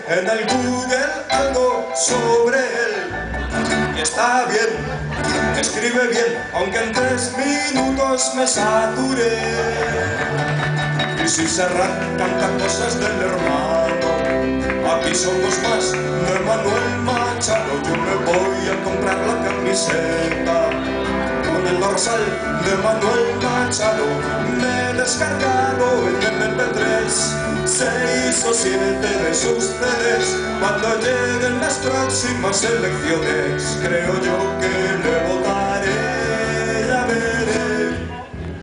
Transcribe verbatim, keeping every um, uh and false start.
en el Google algo sobre él. Y está bien, escribe bien, aunque en tres minutos me saturé. Y si Serrat canta cosas del hermano, aquí somos más de Manuel Machado. Yo me voy a comprar la camiseta con el dorsal de Manuel Machado. Me he descargado en eme pe tres seis o siete de sus ce des. Cuando lleguen las próximas elecciones, creo yo que le votaré.